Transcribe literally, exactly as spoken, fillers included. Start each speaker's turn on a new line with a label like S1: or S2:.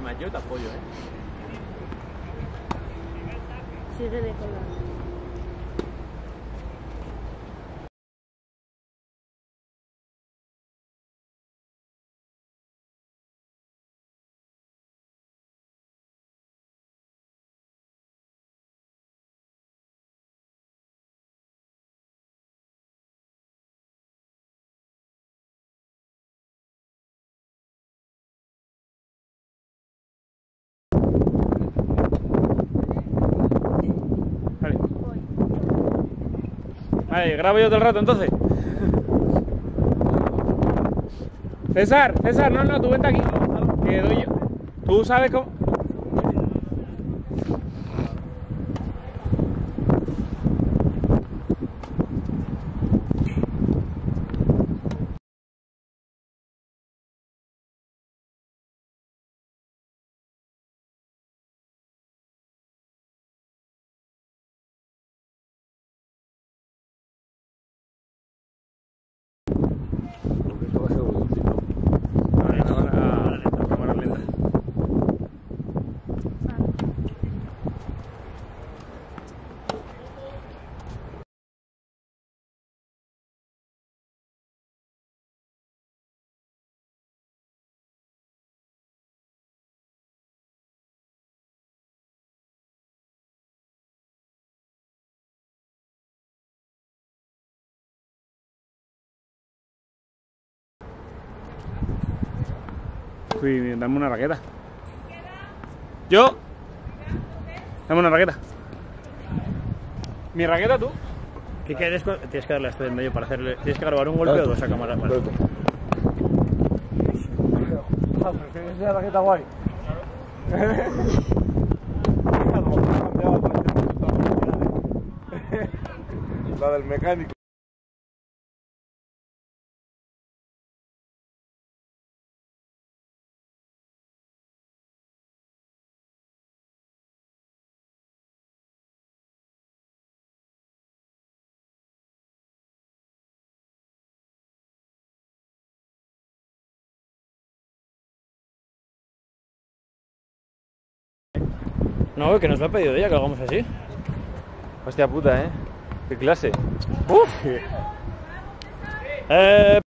S1: más, yo te apoyo, ¿eh?
S2: Síguele con la...
S1: Vale, grabo yo todo el rato entonces. César, César, no, no, tú vente aquí. Que doy yo. Tú sabes cómo. Uy, dame una raqueta. ¿Yo? Dame una raqueta. ¿Mi raqueta tú?
S3: ¿Qué quieres? Tienes que darle a esto en medio para hacerle. ¿Tienes que grabar un golpe o dos a cámara? Vale.
S4: Ah, pero que sea raqueta guay. La del mecánico.
S3: No, que nos lo ha pedido ella que hagamos así.
S1: Hostia puta, ¿eh? ¿Qué clase?
S3: Uf. Eh...